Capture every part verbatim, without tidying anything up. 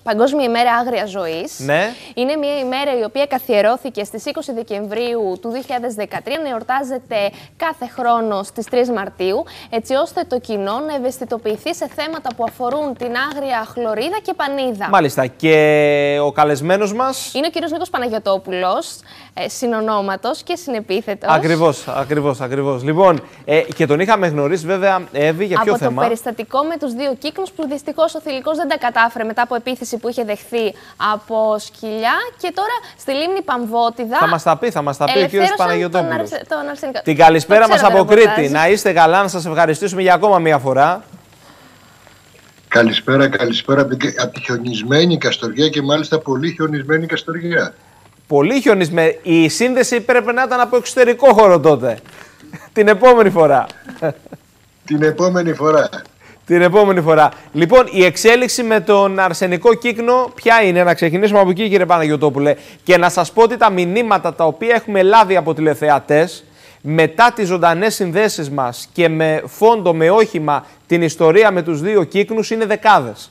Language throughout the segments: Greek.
Παγκόσμια ημέρα άγριας ζωής. Ναι. Είναι μια ημέρα η οποία καθιερώθηκε στις είκοσι Δεκεμβρίου του δύο χιλιάδες δεκατρία, να εορτάζεται κάθε χρόνο στις τρεις Μαρτίου, έτσι ώστε το κοινό να ευαισθητοποιηθεί σε θέματα που αφορούν την άγρια χλωρίδα και πανίδα. Μάλιστα. Και ο καλεσμένος μας είναι ο κύριος Νίκος Παναγιωτόπουλος, ε, συνονόματος και συνεπίθετος. Ακριβώς, ακριβώς, ακριβώς. Λοιπόν, ε, και τον είχαμε γνωρίσει βέβαια, Εύη, για ποιο από θέμα? Από το περιστατικό με τους δύο κύκνους που δυστυχώς ο θηλυκός δεν τα κατάφερε μετά από επίθεση που είχε δεχθεί από σκυλιά, και τώρα στη λίμνη Παμβότιδα. Θα μας τα πει, θα μας τα πει ο κύριος Παναγιωτόπουλος. Τον, τον αρσενικό. Την καλησπέρα μας από Κρήτη. Να είστε καλά, να σας ευχαριστήσουμε για ακόμα μία φορά. Καλησπέρα, καλησπέρα από τη χιονισμένη Καστοριά, και μάλιστα πολύ χιονισμένη Καστοριά. Πολύ χιονισμένη. Η σύνδεση πρέπει να ήταν από εξωτερικό χώρο τότε. Την επόμενη φορά. Την επόμενη φορά. Την επόμενη φορά. Λοιπόν, η εξέλιξη με τον αρσενικό κύκνο ποια είναι? Να ξεκινήσουμε από εκεί, κύριε Παναγιωτόπουλε, και να σας πω ότι τα μηνύματα τα οποία έχουμε λάβει από τηλεθεατές μετά τις ζωντανές συνδέσεις μας και με φόντο, με όχημα, την ιστορία με τους δύο κύκνους είναι δεκάδες.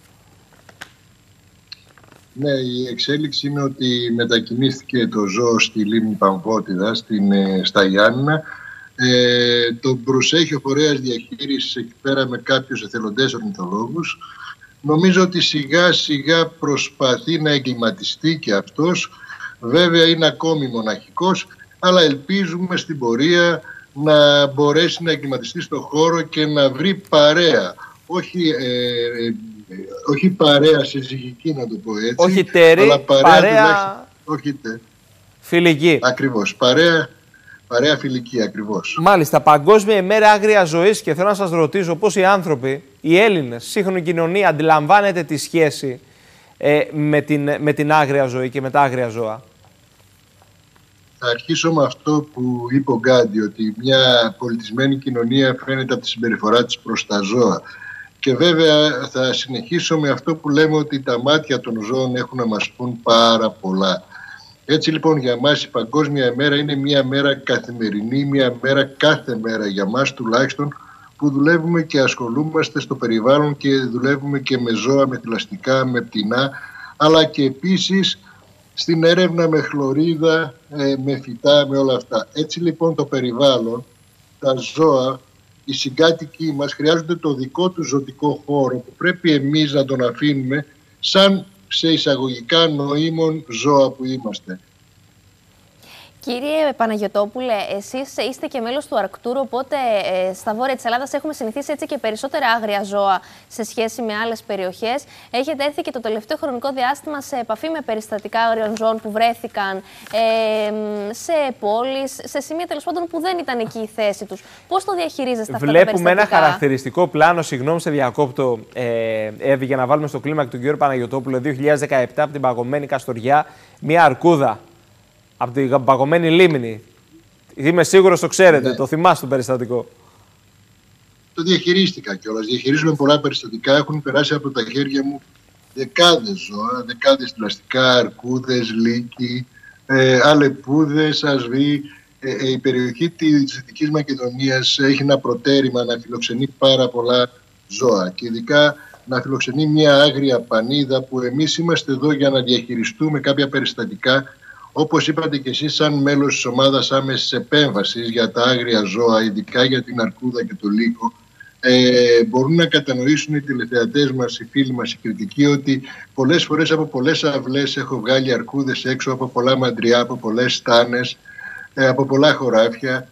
Ναι, η εξέλιξη είναι ότι μετακινήθηκε το ζώο στη λίμνη Παμβότιδα, στην, στα Γιάννηνα. Ε, τον προσέχει ο φορέας διαχείρισης εκεί πέρα με κάποιους εθελοντές ορνηθολόγους. Νομίζω ότι σιγά σιγά προσπαθεί να εγκληματιστεί και αυτός. Βέβαια είναι ακόμη μοναχικός, αλλά ελπίζουμε στην πορεία να μπορέσει να εγκληματιστεί στον χώρο και να βρει παρέα. Όχι, ε, ε, όχι παρέα συζυγική, να το πω έτσι. Όχι τέρη, αλλά παρέα, παρέα... όχι τε. Φιλική. Ακριβώς, παρέα, παρέα φιλική ακριβώς. Μάλιστα, Παγκόσμια ημέρα άγριας ζωής, και θέλω να σας ρωτήσω πώς οι άνθρωποι, οι Έλληνες, σύγχρονη κοινωνία, αντιλαμβάνεται τη σχέση ε, με, την, με την άγρια ζωή και με τα άγρια ζώα. Θα αρχίσω με αυτό που είπε ο Γκάντι, ότι μια πολιτισμένη κοινωνία φαίνεται από τη συμπεριφορά της προς τα ζώα. Και βέβαια θα συνεχίσω με αυτό που λέμε, ότι τα μάτια των ζώων έχουν να μας πούν πάρα πολλά. Έτσι λοιπόν για μας η Παγκόσμια ημέρα είναι μια μέρα καθημερινή, μια μέρα κάθε μέρα για μας τουλάχιστον, που δουλεύουμε και ασχολούμαστε στο περιβάλλον και δουλεύουμε και με ζώα, με θηλαστικά, με πτηνά, αλλά και επίσης στην έρευνα με χλωρίδα, με φυτά, με όλα αυτά. Έτσι λοιπόν το περιβάλλον, τα ζώα, οι συγκάτοικοι μας χρειάζονται το δικό του ζωτικό χώρο, που πρέπει εμείς να τον αφήνουμε σαν σε εισαγωγικά νοήμων ζώα που είμαστε. Κύριε Παναγιωτόπουλε, εσείς είστε και μέλος του Αρκτούρου, οπότε ε, στα βόρεια της Ελλάδας έχουμε συνηθίσει έτσι και περισσότερα άγρια ζώα σε σχέση με άλλες περιοχές. Έχετε έρθει και το τελευταίο χρονικό διάστημα σε επαφή με περιστατικά άγριων ζώων που βρέθηκαν ε, σε πόλεις, σε σημεία τέλος πάντων που δεν ήταν εκεί η θέση τους. Πώς το διαχειρίζεστε αυτά τα περιστατικά? Βλέπουμε ένα χαρακτηριστικό πλάνο, συγγνώμη σε διακόπτω, ε, Εύη, για να βάλουμε στο κλίμα και τον κύριο Παναγιωτόπουλο, δύο χιλιάδες δεκαεπτά από την παγωμένη Καστοριά, μια αρκούδα από την παγωμένη λίμνη. Είμαι σίγουρος το ξέρετε, ναι. Το θυμάστε το περιστατικό. Το διαχειρίστηκα κιόλας. Διαχειρίζουμε πολλά περιστατικά. Έχουν περάσει από τα χέρια μου δεκάδες ζώα, δεκάδες θηλαστικά, αρκούδες, λύκοι, ε, αλεπούδες, ασβοί. Ε, ε, η περιοχή της Δυτικής Μακεδονίας έχει ένα προτέρημα να φιλοξενεί πάρα πολλά ζώα. Και ειδικά να φιλοξενεί μια άγρια πανίδα, που εμείς είμαστε εδώ για να διαχειριστούμε κάποια περιστατικά. Όπως είπατε και εσείς, σαν μέλος της ομάδας άμεσης επέμβασης για τα άγρια ζώα, ειδικά για την αρκούδα και το λύκο, ε, μπορούν να κατανοήσουν οι τηλεθεατές μας, οι φίλοι μας, οι κριτικοί, ότι πολλές φορές από πολλές αυλές έχω βγάλει αρκούδες έξω, από πολλά μαντριά, από πολλές στάνες, ε, από πολλά χωράφια.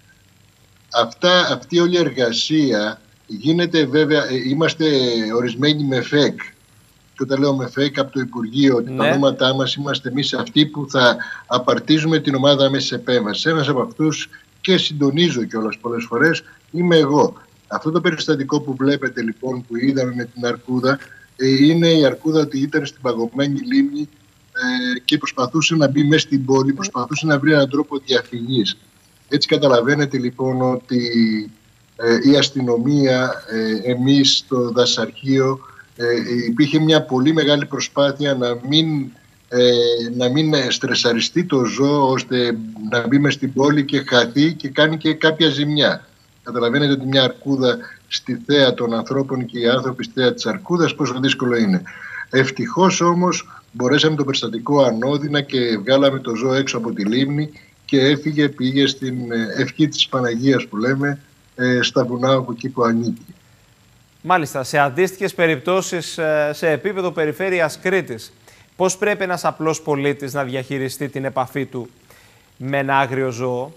Αυτά, αυτή όλη η εργασία γίνεται βέβαια, ε, είμαστε ορισμένοι με ΦΕΚ. Και όταν λέω με ΦΕΚ από το Υπουργείο, ότι ναι. Τα ονόματά μας είμαστε εμείς αυτοί που θα απαρτίζουμε την ομάδα άμεσης επέμβασης. Ένας από αυτούς, και συντονίζω κιόλας πολλές φορές, είμαι εγώ. Αυτό το περιστατικό που βλέπετε λοιπόν, που είδαμε με την αρκούδα, είναι η αρκούδα ότι ήταν στην παγωμένη λίμνη ε, και προσπαθούσε να μπει μέσα στην πόλη, προσπαθούσε να βρει έναν τρόπο διαφυγής. Έτσι καταλαβαίνετε λοιπόν ότι ε, η αστυνομία, ε, εμείς, το δασαρχείο, Ε, υπήρχε μια πολύ μεγάλη προσπάθεια να μην, ε, να μην στρεσαριστεί το ζώο, ώστε να μπει μες στην πόλη και χαθεί και κάνει και κάποια ζημιά. Καταλαβαίνετε ότι μια αρκούδα στη θέα των ανθρώπων και οι άνθρωποι στη θέα της αρκούδας πόσο δύσκολο είναι. Ευτυχώς όμως μπορέσαμε το περιστατικό ανώδυνα και βγάλαμε το ζώο έξω από τη λίμνη και έφυγε, πήγε στην ευχή της Παναγίας που λέμε, στα βουνά από εκεί που ανήκει. Μάλιστα, σε αντίστοιχες περιπτώσεις σε επίπεδο περιφέρειας Κρήτης, πώς πρέπει ένας απλός πολίτης να διαχειριστεί την επαφή του με ένα άγριο ζώο?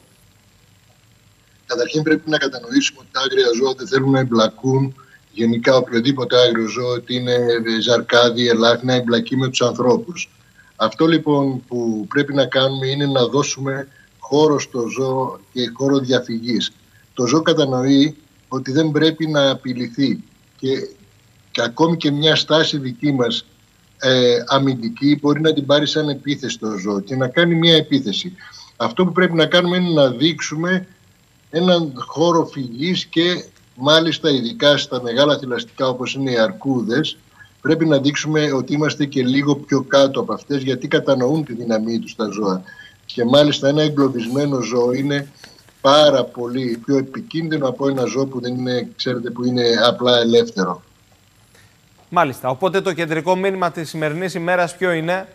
Καταρχήν πρέπει να κατανοήσουμε ότι τα άγρια ζώα δεν θέλουν να εμπλακούν, γενικά οποιοδήποτε άγριο ζώο, ότι είναι ζαρκάδι, ελάχι, να εμπλακεί με τους ανθρώπους. Αυτό λοιπόν που πρέπει να κάνουμε είναι να δώσουμε χώρο στο ζώο και χώρο διαφυγής. Το ζώο κατανοεί ότι δεν πρέπει να απειληθεί και, και ακόμη και μια στάση δική μας ε, αμυντική μπορεί να την πάρει σαν επίθεση το ζώο και να κάνει μια επίθεση. Αυτό που πρέπει να κάνουμε είναι να δείξουμε έναν χώρο φυγής και μάλιστα ειδικά στα μεγάλα θηλαστικά όπως είναι οι αρκούδες πρέπει να δείξουμε ότι είμαστε και λίγο πιο κάτω από αυτές γιατί κατανοούν τη δύναμή τους τα ζώα. Και μάλιστα ένα εγκλωβισμένο ζώο είναι πάρα πολύ πιο επικίνδυνο από ένα ζώο που δεν είναι, ξέρετε, που είναι απλά ελεύθερο. Μάλιστα. Οπότε το κεντρικό μήνυμα της σημερινής ημέρας ποιο είναι?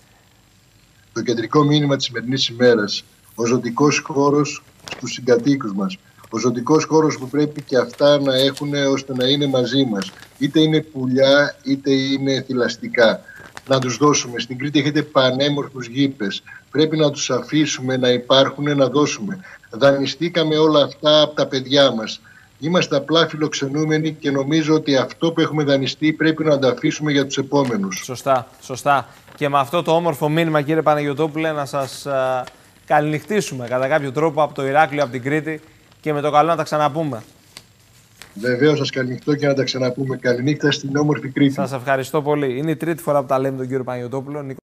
Το κεντρικό μήνυμα της σημερινής ημέρας. Ο ζωτικός χώρος στους συγκατοίκους μας. Ο ζωτικός χώρος που πρέπει και αυτά να έχουν ώστε να είναι μαζί μας. Είτε είναι πουλιά είτε είναι θηλαστικά. Να τους δώσουμε. Στην Κρήτη έχετε πανέμορφους γήπες. Πρέπει να τους αφήσουμε να υπάρχουν, να δώσουμε. Δανειστήκαμε όλα αυτά από τα παιδιά μας. Είμαστε απλά φιλοξενούμενοι και νομίζω ότι αυτό που έχουμε δανειστεί πρέπει να το αφήσουμε για τους επόμενους. Σωστά, σωστά. Και με αυτό το όμορφο μήνυμα, κύριε Παναγιωτόπουλε, να σας α, καληνυχτήσουμε κατά κάποιο τρόπο από το Ηράκλειο, από την Κρήτη και με το καλό να τα ξαναπούμε. Βεβαίως σας καληνυχτώ και να τα ξαναπούμε. Καληνύχτα στην όμορφη Κρήτη. Σας ευχαριστώ πολύ. Είναι η τρίτη φορά που τα λέμε τον κύριο Παναγιωτόπουλο.